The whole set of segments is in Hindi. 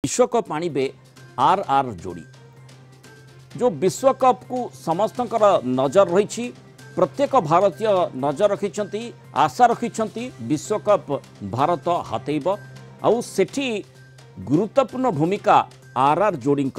विश्वकप आणिबे आर आर जोड़ी जो विश्वकप को समस्त नजर रही प्रत्येक भारतीय नजर रखिंट आशा रखिंट विश्वकप भारत हाथेब आउ सेठी गुरुत्वपूर्ण भूमिका आर आर जोड़ी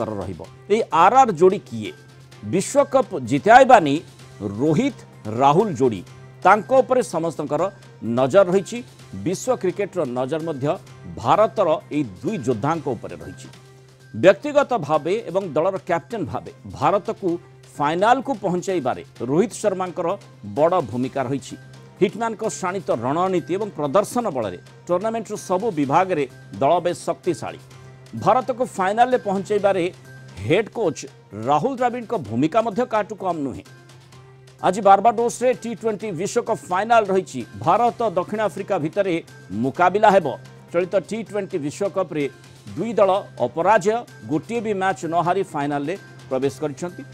आर आर जोड़ी किए विश्वकप जिताइबानी रोहित राहुल जोड़ी तांको उपरे समस्त नजर रही विश्व क्रिकेटर नजर मध्य भारतर ये दुई योद्धा रही व्यक्तिगत भावे एवं दलर कैप्टेन भावे भारत को फाइनाल को पहुंचाइबारे रोहित शर्मा बड़ भूमिका रही हिटमैन को शाणित रणनीति एवं प्रदर्शन बल टूर्नामेंट सबु विभाग में दल बेस शक्तिशाली भारत को फाइनाल पहुंचाइबारे हेड कोच राहुल द्रविड़ को भूमिका काटू कम नुहे आज बारबाडोस रे T20 विश्वकप फाइनाल रही भारत दक्षिण आफ्रिका भितर मुकाबिला हेब चलित T20 विश्वकप रे दुई दल अपराजय गोटे भी मैच न हारी फाइनाल रे प्रवेश कर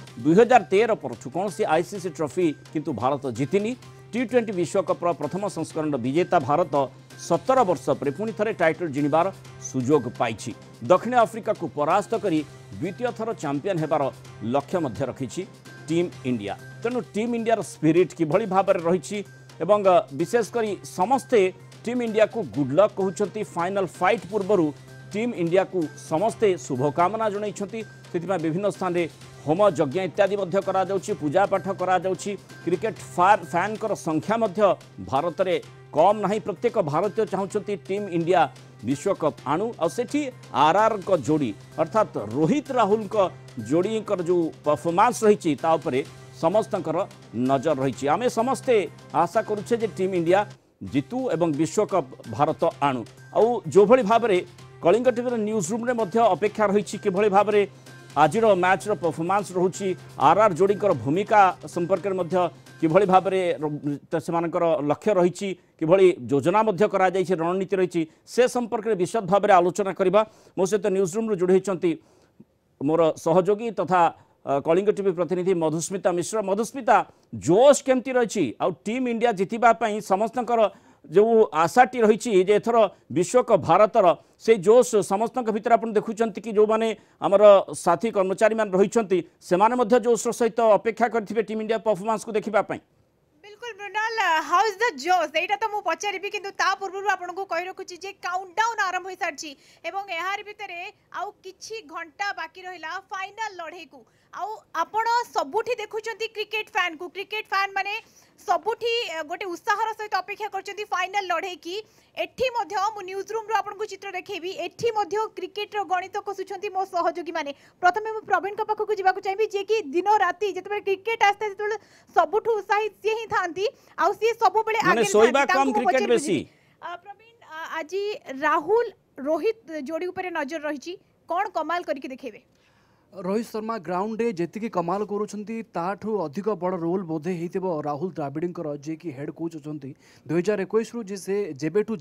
2013 परठू कौन सी आईसीसी ट्रॉफी किंतु भारत जीतिनी T20 विश्वकप प्रथम संस्करण विजेता भारत 17 वर्ष पर पुणी थे टाइटल जिणवार सुजोग पाई दक्षिण आफ्रिका को परास्त करी द्वितीय थर चैंपियन हेबार लक्ष्य मध्य रखी टीम इंडिया तेणु टीम इंडिया स्पिरिट किभली भाव में रही विशेषकर समस्ते टीम इंडिया को गुड लक कहते फाइनल फाइट पूर्व टीम इंडिया को समस्ते शुभकामना जनइछंती सेतिमा विभिन्न स्थान रे होम यज्ञ इत्यादि मध्य करा जाउछि पूजा पाठ करा जाउछि क्रिकेट फैन कर संख्या मध्य भारत रे कम नहीं प्रत्येक भारतीय चाहते टीम इंडिया विश्वकप आणु और सेठी आरआर को जोड़ी अर्थात रोहित राहुल को जोड़ी कर जो परफॉर्मेंस रही ताऊपर समस्त नजर रही आमे समस्ते आशा करुचे जे टीम इंडिया जीतू एवं विश्वकप भारत आणु आउ जो भली भाव में कलिंग टीवी न्यूज रूम रे अपेक्षा रही किभली भाव में आज मैच परफॉर्मेंस रोची आरआर जोड़ी भूमिका संपर्क में किभली भाव में लक्ष्य रही किभली योजना करा रणनीति रही से संपर्क में विशद भाव में आलोचना करवा मो सहित न्यूज रूम जोड़ी होती मोर सहयोगी तथा कलिंग टीवी प्रतिनिधि मधुस्मिता मिश्र मधुस्मिता जोश केमती रही आ टीम इंडिया जितवाई समस्त जो आशाटी रही एथर विश्वकप भारतर से जोश समस्त भितर आप देखुं कि जो मैंने आमर साथी कर्मचारी मान रही से जोश सहित अपेक्षा करेंगे टीम इंडिया परफॉर्मेंस को देखापी बिल्कुल मृणाल हाउ इज द जोश एटा तो मु पचारिबी किंतु ता पूर्व आपनको कहि रखुची जे काउंटडाउन आरंभ होई सारची एवं एहार भितरे आउ किछि घंटा बाकी रहिला फाइनल लढे को आउ आपण सबुठी देखुचंती क्रिकेट फैन माने सबुठी गोटे उत्साहर सहित अपेक्षा करचंती फाइनल लढे की एठी मध्य मु न्यूज रूम रो आपनको चित्र देखेबी एठी मध्य क्रिकेट रो गणित कसुचंती मो सहयोगी माने प्रथमे मु प्रवीण का पाखకు जिबाकु चाहबी जे कि दिन राती जतबे क्रिकेट आस्ते जतबे सबुठु उत्साहित से ही थांती आउ से सब बेले आगे सोइबा कम क्रिकेट बेसी प्रवीण आज राहुल रोहित जोड़ी ऊपर नजर रही कौन कमाल करके देखेबे रोहित शर्मा ग्राउंड रे जेतिकी कमाल करूछंती ताठू अधिक बड़ रोल बोधे हेतिबो राहुल द्राविड़ जे कि हेड कोच अछंती 2021 रु जे से जेबेठू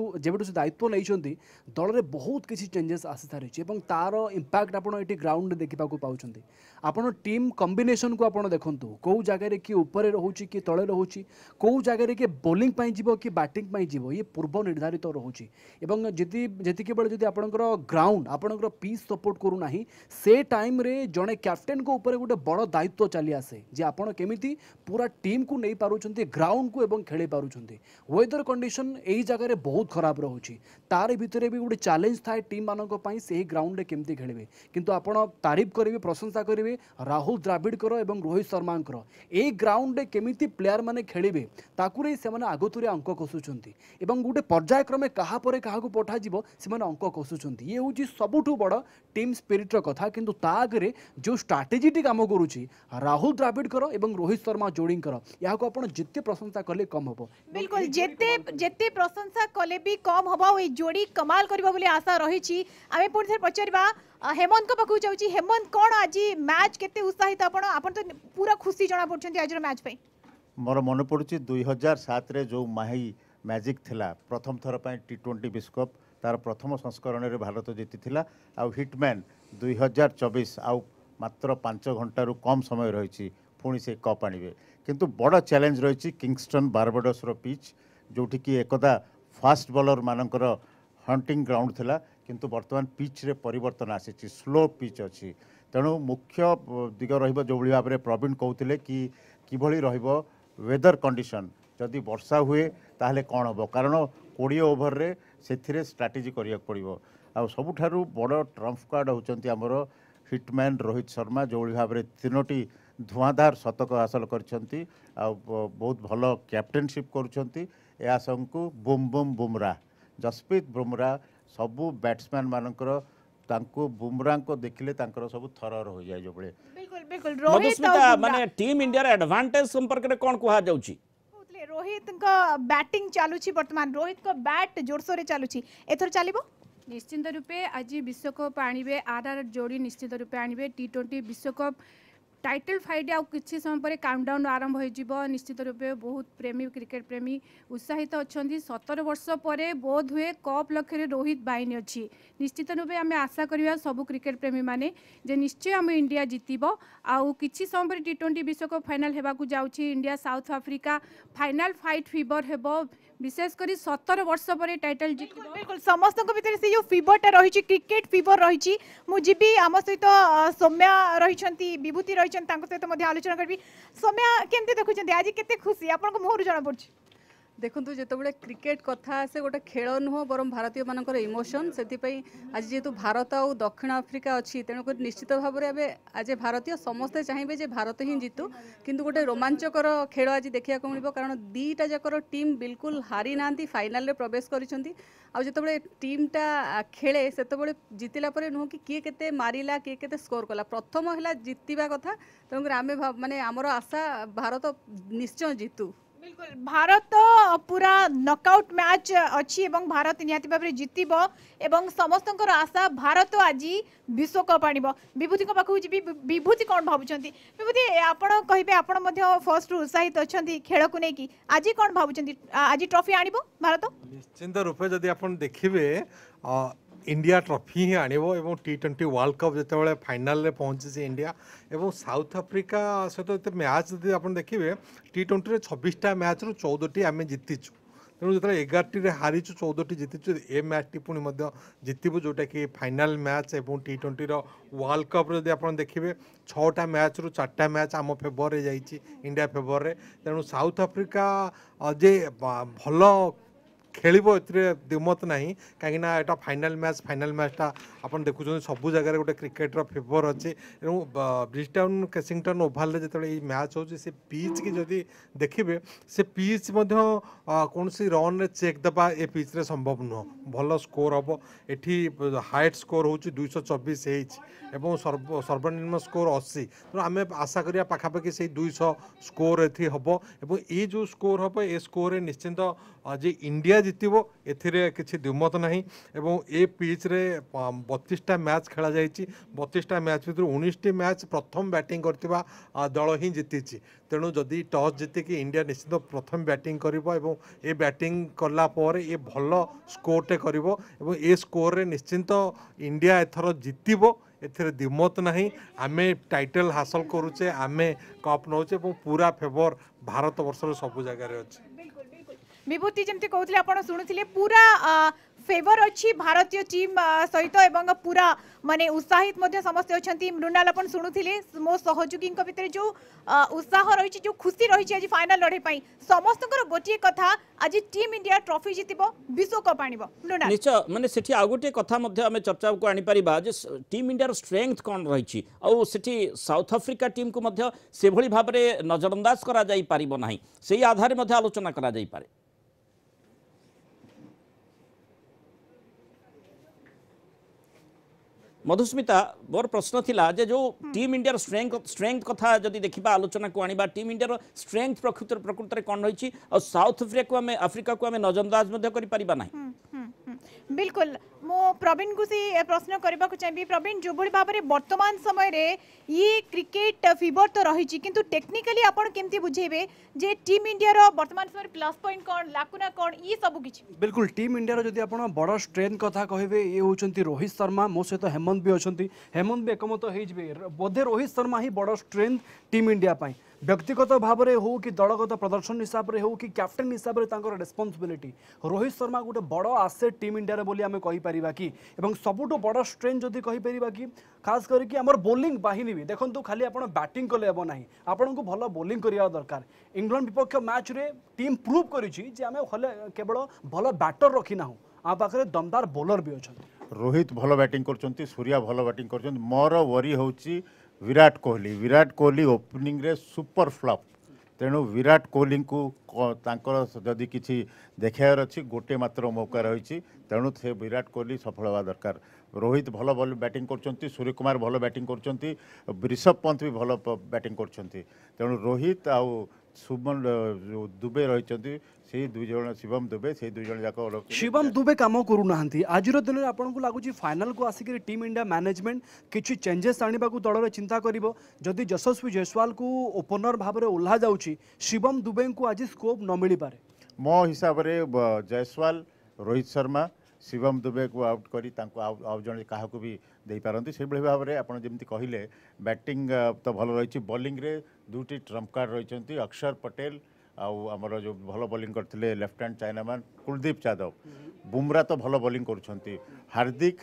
से दायित्व नैछंती दल रे बहुत किछि चेंजेस आसी थारिछि एवं तार इंपैक्ट आपण एटी ग्राउंड रे देखिबा को पाउछंती आपण टीम कॉम्बिनेशन को आपण देखंतु को जगह रे कि ऊपर रहउछि कि तळे रहउछि को जगह रे कि बॉलिंग पई जिवो कि बैटिंग पई जिवो ये पूर्व निर्धारित रहउछि एवं जेति केवल जदि आपणकर ग्राउंड आपणकर पीस सपोर्ट करू नाही से टाइम रे जड़े कैप्टेन को ऊपर गोटे बड़ दायित्व चली आसे जे आपण केमिति पूरा टीम को नहीं पारुछंती ग्राउंड को एवं खेली पारुछंती वेदर कंडीशन एही जगह रे बहुत खराब रहउछि तार भितरे भी गोटे चैलेंज थाए टीम मानक पई सेही ग्राउंड रे केमिति खेलिबे किंतु आपण तारीफ करिवे प्रशंसा करिवे राहुल द्राविड़ एवं रोहित शर्मा ए ग्राउंड रे केमिति प्लेयर माने खेलिबे ताकु रे से माने आगतुरे अंक कसुछंती एवं गोटे पर्यायक्रमे कहा परे कहा को पठा जिवो से माने अंक कसुछंती ये होची सबुठु बड़ टीम स्पिरिट रो कथा किंतु ता आगे जो स्ट्राटेजी टी काम करुच्ची राहुल द्राविड़ एवं रोहित शर्मा जोड़ी या जिते प्रशंसा कले कम हम बिल्कुल जेते प्रशंसा कले भी कम हम ये जोड़ी कमाल करबा बोली आशा रही आमे पुणी थे पचारिबा हेमंत को पाखु जाउची हेमंत कौन आज मैच केते उत्साहित आपण तो पूरा खुशी जना पड़छंती आज मैच पे मोर मन पड़ुची 2007 रे जो माही मैजिक थिला प्रथम थर पय T20 विश्वकप तार प्रथम संस्करण रे भारत जीति थिला आउ हिटमैन 2024 आउ मात्र 5 घंटारू कम समय रही पुणी से कप आणवे किंतु बड़ चैलेंज रही किंगस्टन बारबाडोस रो पिच जोठी कि एकदा फास्ट बॉलर मानकर हंटिंग ग्राउंड थिला किंतु वर्तमान पिच रे परिवर्तन आसी स्लो पिच अच्छी तेणु मुख्य दिग जो भाव में प्रवीण कहते कि किभली रहिबो वेदर कंडीशन जदि वर्षा हुए ताहले कौन हम कारण 20 ओवर रे से स्ट्राटेजी करिया पड़िबो आ सबुठारु बड़ ट्रम्प कार्ड होचंती हमर हिटमैन रोहित शर्मा जो भाव में 3टी धुआंधार शतक हासिल करछंती आ बहुत भल कैप्टेनशिप करुछंती या संगु बुम बुम बुमराह जसप्रीत बुमराह सबू बैट्समैन मानकर तांको बुमराह को देखिले तांकर सब थरर हो जाए जो बळे बिल्कुल बिल्कुल रोहित मधुस्मिता माने टीम इंडिया एडवांटेज संपर्क रे कोन कुहा जाउची कहले रोहित को बैटिंग चालुची वर्तमान रोहित को बैट जोरसोर रे चालुची एथर चलिबो निश्चित रूपे आज विश्वकप आणवे आर जोड़ी निश्चित रूपे आणवे T20 विश्वकप टाइटल फाइट आउ किछि समय पर काउंटडाउन आरंभ हो निश्चित रूपे बहुत प्रेमी क्रिकेट प्रेमी उत्साहित अच्छा 17 वर्ष पर बोध हुए कप लक्ष्य रोहित बाहिनी अच्छी निश्चित रूपे आम आशा करवा सब क्रिकेट प्रेमी माने जे निश्चय आम इंडिया जितब आउ किछि समय पर T20 विश्वकप फाइनाल हेबाकू जाउछि India South Africa final fight fever हेबो विशेषकर 17 वर्ष पर टाइटल जितब बिल्कुल समस्त भीतर से जो फीवरटा रही क्रिकेट फीवर रही मुझे आम सहित सौम्या रही विभूति रही सहित आलोचना करी सौम्या केमती देखुं आज केते खुशी आपन मुहर जना पड़ी देखु जिते क्रिकेट कथा से गोटे खेल नुह बरम भारतीय मानकर इमोशन से आज जेहेतु भारत और दक्षिण आफ्रिका अच्छी तेणुक निश्चित भाव में आज भारतीय समस्ते चाहिए जे भारत ही जीतु किंतु गोटे रोमांचकर खेल आज देखा मिल कारण दीटा जाकर टीम बिल्कुल हारी ना फाइनाल रे प्रवेश करते टीमटा खेले से जितला नुह कि किए केते मारिला किए केते स्कोर कला प्रथम है जितवा कथा तेणुक आम माने आमर आशा भारत निश्चय जीतु बिल्कुल भारत पूरा नॉकआउट मैच अच्छी एवं भारत निहाती भाव में जितब एवं समस्त आशा भारत आज विश्वकप आण विभूति पाखक जी विभूति कौन भावुं विभूति आपड़ कहे आपण फर्स्ट उत्साहित अच्छा खेल को लेकिन आज कौन भावुं आज ट्रॉफी आण भारत निश्चिंत रूपे जदि आप देखिए इंडिया ट्रॉफी ही आनिबो एवं T20 वर्ल्ड कप जिते फाइनाल रे पहुंची इंडिया एवं साउथ अफ्रीका सहित मैच जब आप देखिए T20 रे 26टा मैच रु 14टी आम जीतीचु तेणु जो 11टी रे हारीचु 14टी जीतीचु ए मैच टी पुणी जीतबू जोटा कि फाइनाल मैच एवं T20 रो वर्ल्ड कप जब आप देखिए 6टा मैच रु 4टा मैच आम फेवर रे जाइए इंडिया फेवर रे तेणु साउथ अफ्रीका जे भल खेलिबो एथिरे दिमत नहीं कहीं एटा फाइनाल मैचटा आपन देखुछन सब जगह गोटे क्रिकेटर फेवर अच्छे ब्रिजटाउन केसिंगटन ओभाल रे जतले ई मैच हो से पिच की जदि देखिबे से पिच कौन सी रन रे चेक दबा ए पिच रे संभव नुह भल स्कोर हम एठी हाइट स्कोर हो 224 एच एवं सर्वनिम्न स्कोर 80 तो आम आशा करिया पाखापाखि से 200 स्कोर एथि हम एवं ये जो स्कोर हम ए स्कोर रे निश्चिंत जे इंडिया जितबो एथिरे किछि द्विमत नहीं एवं ए पिच रे 32टा मैच खेला जाइछि 32टा मैच भितर 19टी मैच प्रथम बैटिंग करथिबा दल ही जीतिछि तेणु जदि टॉस जीतिकी इंडिया निश्चित प्रथम बैटिंग करिबो एवं ए बैटिंग कला पर ए भल स्कोरटे करिबो एवं ए स्कोर रे निश्चित इंडिया एथर जीतिबो एथिरे दिमत नहीं आमे टाइटल हासिल करूचे आमे कप नौचे एवं पूरा फेवर भारत वर्ष सब जगह अच्छे विभूति जमती कहते आप शुणुले पूरा फेवर अच्छी भारतीय टीम सहित एवं पूरा माने उत्साहित समस्ते अच्छा मृणाल आप शुणुले मो सहयोगी भितर जो उत्साह रही जो खुशी रही आज फाइनाल लड़ाई समस्त गोटे कथा आज टीम इंडिया ट्रॉफी जितब विश्वकप आण निश्चय माने सेठी आ गोटे कथा आम चर्चा को आनी परिबा जे टीम इंडिया स्ट्रेंथ कौन रही सेठी साउथ अफ्रीका टीम को से भली भाव में नजरअंदाज करा जाई परिबो नाही सेही आधार में आलोचना करा जाई पारे मधुस्मिता मोर प्रश्न थिला जे जो टीम इंडिया स्ट्रेंथ कथा जदि देखिबा आलोचना को आनिबा टीम इंडिया स्ट्रेंथ प्रकृत रे कोन रही और साउथ अफ्रीका को आमे नजरअंदाज मध्ये करि परिबा नाही बिल्कुल मो प्रवीण को से प्रश्न करने को चाहिए प्रवीण जो भाई भाव में वर्तमान समय रे ये क्रिकेट फीवर तो रही किंतु टेक्निकली आपन केमती बुझेबे जे टीम इंडिया रो वर्तमान समय प्लस पॉइंट कौन लाकुना कौन ये सब किछि बिल्कुल टीम इंडिया रो जदि आपण बड़ स्ट्रेंथ कथा कहबे ये होचंती रोहित शर्मा मो सहित हेमंत भी अछंती हेमंत भी एकमत हो जबे बोधे रोहित शर्मा ही बड़ स्ट्रेंथ टीम इंडिया पाई व्यक्तिगत भाव में हो कि दलगत प्रदर्शन हिसाब से हो कि कैप्टेन हिसाब से रेस्पॉन्सिबिलिटी रोहित शर्मा गोटे बड़ आसेट टीम इंडिया बोली आम कहीपर परिबा कि एवं सबुठो बड़ स्ट्रेंथ जदि कहि परिबा कि खास करके हमर बॉलिंग बाहिनी भी देखंतु खाली आपण बैटिंग कले हेबो नाही आपण को भलो बॉलिंग करिया दरकार इंग्लैंड विपक्ष मैच रे टीम प्रूव करिछि जे हमें केवल भलो बैटर रखी ना आ पाखरे दमदार बॉलर भी अछन रोहित भलो बैटिंग करचंती सूर्या भलो बैटिंग करचंती मोर वरी होची विराट कोहली ओपनिंग रे सुपर फ्लॉप तेणु विराट कोहली को जदि किसी देखार अच्छी गोटे मात्र मौका रही तेणु से विराट कोहली सफल हवा दरकार रोहित भल भल बैटिंग कर सूर्य कुमार भल बैटिंग कर ऋषभ पंत भी भल बैटिंग कर तेणु रोहित आउ शुभमन दुबे रही से दुई जन शिवम दुबे से दुई जन जाक शिवम दुबे काम करूना आज दिन में आपन को लगुच फाइनल को आसिक टीम इंडिया मैनेजमेंट किसी चेंजेस आने दल में चिंता करिवो जदि यशस्वी जायसवाल को ओपनर भाव में ओह्ला जाउची शिवम दुबे को आज स्कोप न मिल पारे मो हिसाब से जायसवाल रोहित शर्मा शिवम दुबे को आउट करी आउ जन क्या भी दे पारती से भाव में आपड़ जमी कहले बैटिंग तो भल रही बॉलिंग रे दुटी ट्रम्प कार्ड रही अक्षर पटेल आमर जो भल बॉलिंग करते left hand chinaman Kuldeep Yadav Bumrah तो भल बॉलिंग कर हार्दिक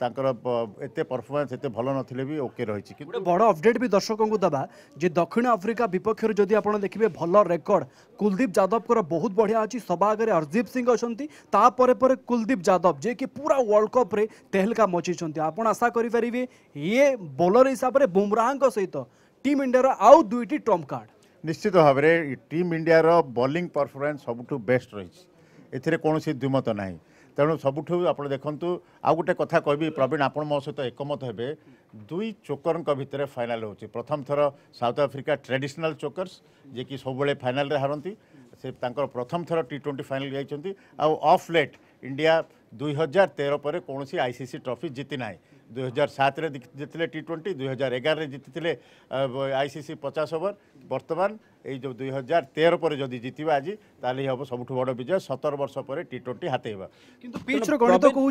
एते परफॉर्मेंस एते भल नथिले भी ओके रही गोटे बड़ अपडेट भी दर्शकों को दबा जे दक्षिण आफ्रिका विपक्ष जदि आप देखिए भल रेकर्ड कुलदीप यादव बहुत बढ़िया अच्छी सभा आगे हरदीप सिंह अच्छा कुलदीप यादव जे कि पूरा वर्ल्ड कप रे तेहलका मचीचंती आपण आशा करें ये बॉलर हिसाब से बुमराह सहित टीम इंडिया आउ दुईटी ट्रम्प कार्ड निश्चित भाव में टीम इंडिया बॉलिंग परफॉर्मेंस सबुठु बेस्ट रही एथिरे कौन द्विमत ना तेणु सबुठु आप देखु आउ गोटे कथा कहबी प्रवीण आपण मो सहित एकमत हेबे दुई चोकर भितर फाइनाल होची प्रथम थर साउथ आफ्रिका ट्रेडिशनल चोकर्स जे कि सब बेले फाइनाल रे हारंती से तांकर प्रथम थर T20 फाइनाल जाइछंती आ ऑफ लेट इंडिया 2013 पर कौन आईसीसी ट्रॉफी जीति ना 2007 रे जीतिले T20 2011 रे जीति आईसीसी 50 ओवर वर्तमान ये जो 2013 पर जदि जीतवा आज ताली हम सबुठ बड़ विजय 17 वर्ष पर T20 हाथेबा किंतु पिच रो गणित कहू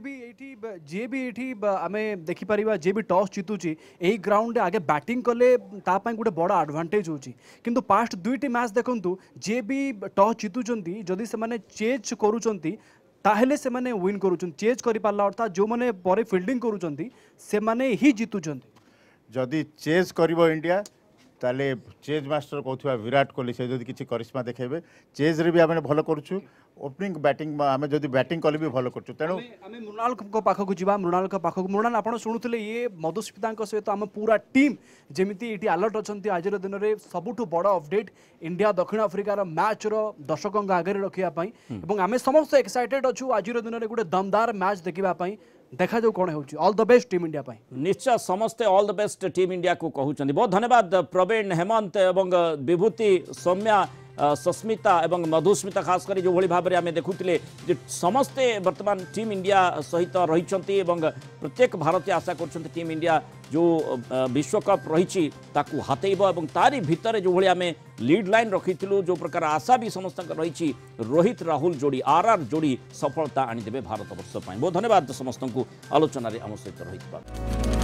जे भी एठी आमे देखि परिबा जे भी टॉस जीतुची एही ग्राउंड आगे बैटिंग कले ता पय गुटे बड़ एडवांटेज होची किंतु पास्ट दुईटी मैच देखंतु जे भी टॉस जीतुचंती जदि से माने चेज करूचंती ताहेले से माने विन करूचंती चेज करि पाला अर्थात जो माने परे फील्डिंग करूचंती से माने ही जीतुचंती जदि चेज करिवो इंडिया ताले चेज मास्टर कहथुवा विराट कोहली से जदि किसी करिश्मा देखेबे चेज रे भी आमे भलो करछु ओपनिंग बैटिंग आमे जदि बैटिंग कले भी भलो करछु तेणु आमे मृणाल को पाखक जिबा मृणाल को पाखक मृणाल आपण सुनुथिले ये मधुस्मिता सहित आम पूरा टीम जेमिति एटी अलर्ट अछंती आज दिन रे सबुठु बड़ अपडेट इंडिया दक्षिण आफ्रिकार मैच रो दर्शकों आगे रखिया पई एवं आमे समस्त एक्साइटेड अछु आज दिन रे गुटे दमदार मैच देखिबा पई देखा जो कौन होची all the best team India पाई निश्चय समस्ते all the best team India को कहउचंदी बहुत धन्यवाद प्रवीण हेमंत एवं विभूति सौम्या सस्मिता एवं मधुस्मिता खास कर जो भली भाव में आम देखुले समस्ते वर्तमान टीम इंडिया सहित रही प्रत्येक भारतीय आशा कर टीम इंडिया जो विश्वकप रही हाथेब और तारी भितर जो भाई आम लीड लाइन रखी जो प्रकार आशा भी समस्त रही रोहित राहुल जोड़ी आरआर जोड़ी सफलता आनीदे भारत वर्ष बहुत धन्यवाद समस्त को आलोचन आम सहित रही।